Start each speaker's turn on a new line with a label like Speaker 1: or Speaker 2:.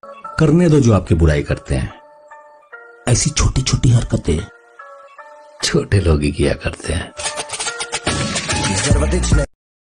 Speaker 1: करने दो जो आपकी बुराई करते हैं। ऐसी छोटी छोटी हरकतें छोटे लोग ही किया करते हैं।